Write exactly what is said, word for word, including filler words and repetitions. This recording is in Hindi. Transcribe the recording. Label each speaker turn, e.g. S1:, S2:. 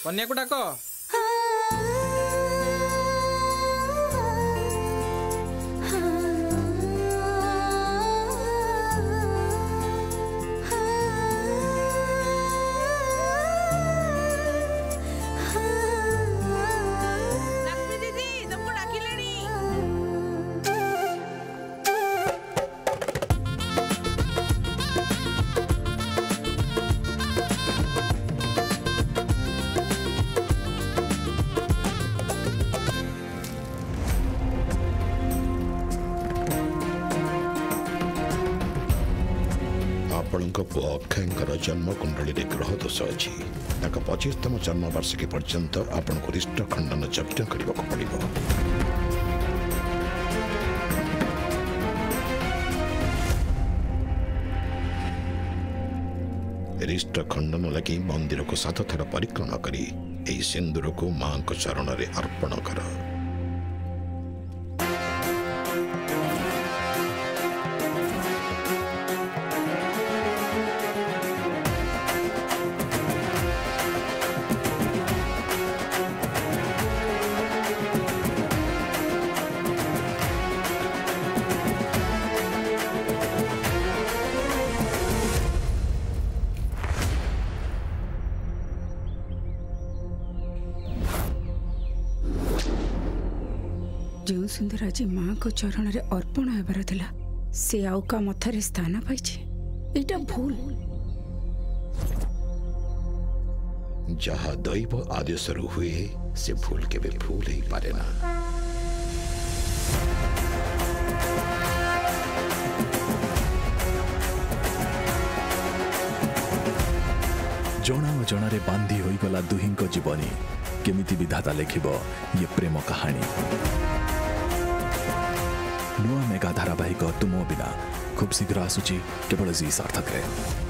S1: कन्या को डाक।
S2: पु अक्षयंकर जन्म कुंडली ग्रह दोष अच्छी पच्चीसतम जन्म वार्षिकी पर्यंत आपण को रिष्ट खंडन यज्ञ करने को पड़ो। रिष्ट खंडन लगी मंदिर को सात थर परिक्रमा करी एही सिंदूर को मां को चरण रे अर्पण कर।
S3: जो सिंदूर आज माँ को चरण रे अर्पण हेबार थिला से आउ का मथारे स्थान पाइछि एटा भूल।
S2: जहा दैव आदेश हुए से भूल केबे भूल ही पारे ना।
S4: जना अजन रे बांधी होई गला दुहिंक जीवनी केमिति विधाता लेखिब ये प्रेम कहानी। नुआ मेगा धारावाहिक तुमो बिना खूब शीघ्र आसुची केवल जी सार्थक रे।